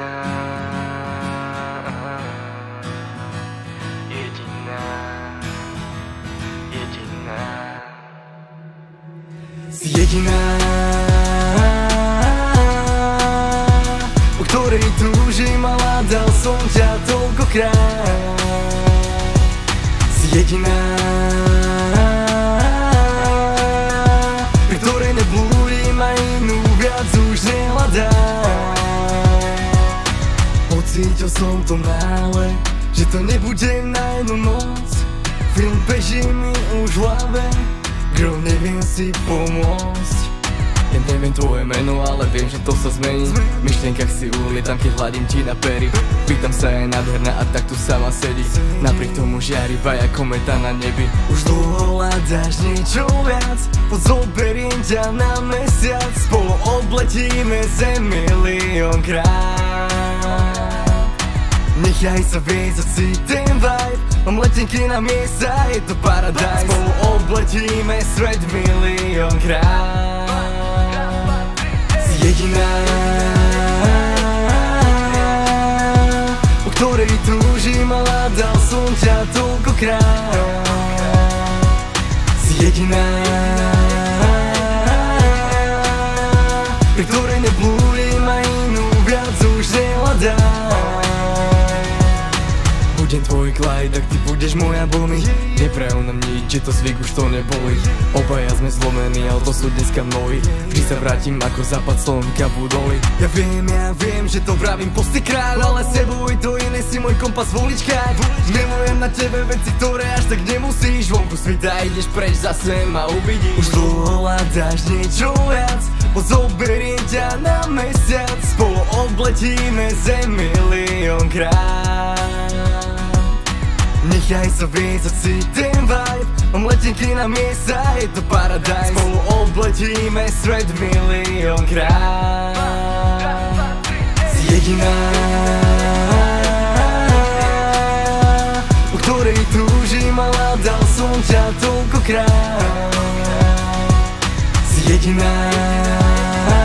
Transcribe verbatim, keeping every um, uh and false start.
jediná, jediná, jediná. Si jediná, po ktorej túžim a hľadal som ťa toľkokrát. Si jediná, pri ktorej neblúdim a inú viac už nehľadám. Pocítil som to náhle, že to nebude na jednu noc. Film beží mi už v hlave, girl, neviem si pomôcť. Ja neviem tvoje meno, ale viem, že to sa zmení. V myšlienkach si ulietam, keď hladím ti na pery. Pýtam sa, je nádherná a tak tu sama sedí. Napriek tomu žiarivá ako meta na nebi. Už dlho hľadáš niečo viac, poď zoberiem ťa na mesiac. Spolu obletíme zem miliónkrát. Nechaj sa viesť, si ten vibe. Mám letenky na miesta, je to paradise. Spolu obletíme svet miliónkrát. Si jediná, po ktorej túžim a hľadal som ťa toľkokrát. Si jediná, pri ktorej neblúdim a inú viac už nehľadám. Budem tvoj Clyde, ak ty budeš moja Bonnie. Neprajú nám nič, že to zvyk už to neboli. Obaja sme zlomení, ale to sú dneska mnohí. Vždy sa vrátim ako západ slnka budoli. Ja viem, ja viem, že to vravím postykrát, ale s tebou i to iné, si môj kompas v uličkách. Nemujem na tebe veci, ktoré až tak nemusíš. Vonku svita, ideš preč zase ma uvidíš. Už dlho hľadáš niečo viac, poď zoberiem ťa na mesiac. Spolu obletíme zem miliónkrát. Nechaj sa viesť, si ten vibe. Mám letenky na miesta, je to paradise. Spolu obletíme svet miliónkrát. Si jediná, po ktorej túžim a hľadal som ťa toľkokrát. Si jediná,